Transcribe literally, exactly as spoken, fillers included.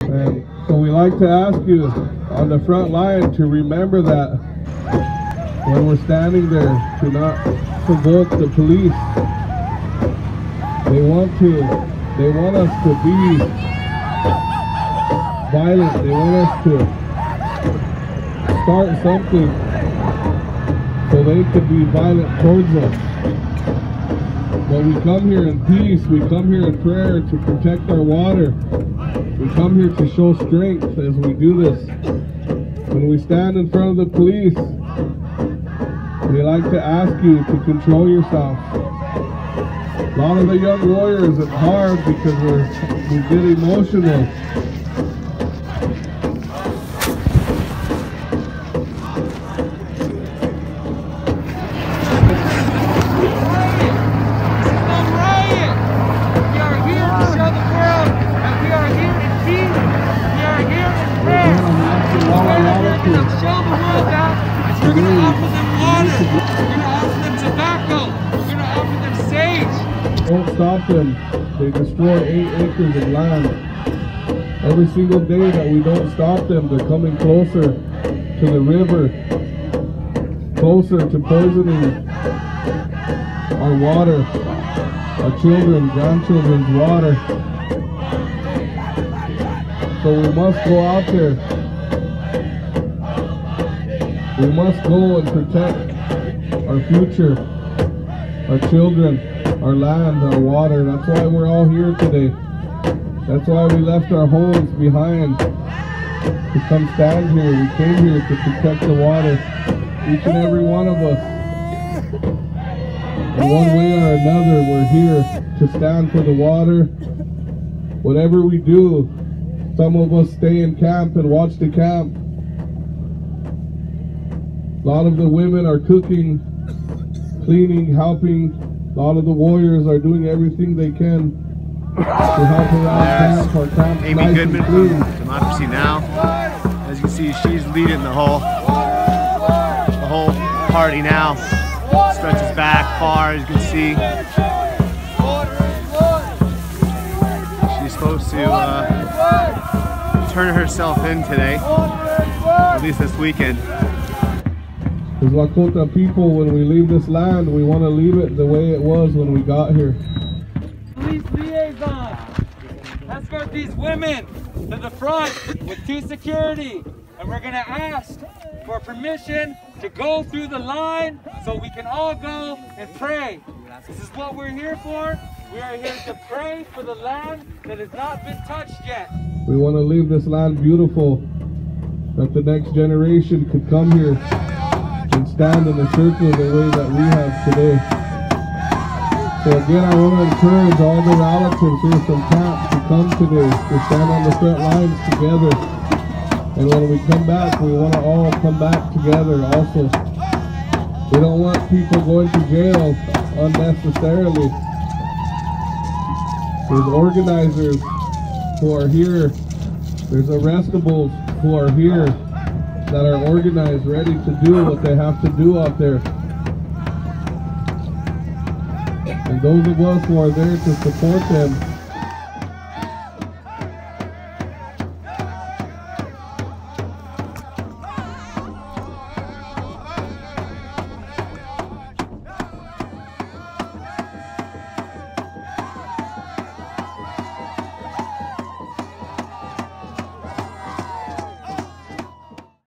And so we like to ask you on the front line to remember that when we're standing there, to not provoke the police. They want to, they want us to be violent. They want us to start something so they can be violent towards us. But we come here in peace, we come here in prayer to protect our water. We come here to show strength as we do this. When we stand in front of the police, we like to ask you to control yourself. A lot of the young warriors, it's hard because we're, we get emotional. Don't stop them. They destroy eight acres of land. Every single day that we don't stop them, they're coming closer to the river, closer to poisoning our water, our children, grandchildren's water. So we must go out there. We must go and protect our future, our children, our land, our water. That's why we're all here today. That's why we left our homes behind to come stand here. We came here to protect the water, each and every one of us. In one way or another, we're here to stand for the water. Whatever we do, some of us stay in camp and watch the camp. A lot of the women are cooking, cleaning, helping. A lot of the warriors are doing everything they can to help around camp. Our camp's Amy nice Goodman and clean. from Democracy Now! As you can see, she's leading the whole, the whole party now. Stretches back far, as you can see. She's supposed to uh, turn herself in today, at least this weekend. As Lakota people, when we leave this land, we want to leave it the way it was when we got here. Police liaison, escort these women to the front with two security, and we're going to ask for permission to go through the line so we can all go and pray. This is what we're here for. We are here to pray for the land that has not been touched yet. We want to leave this land beautiful, that the next generation could come here and stand in the circle the way that we have today. So again, I want to encourage all the relatives here from camp to come today, to stand on the front lines together. And when we come back, we want to all come back together also. We don't want people going to jail unnecessarily. There's organizers who are here. There's arrestables who are here that are organized, ready to do what they have to do out there. And those of us who are there to support them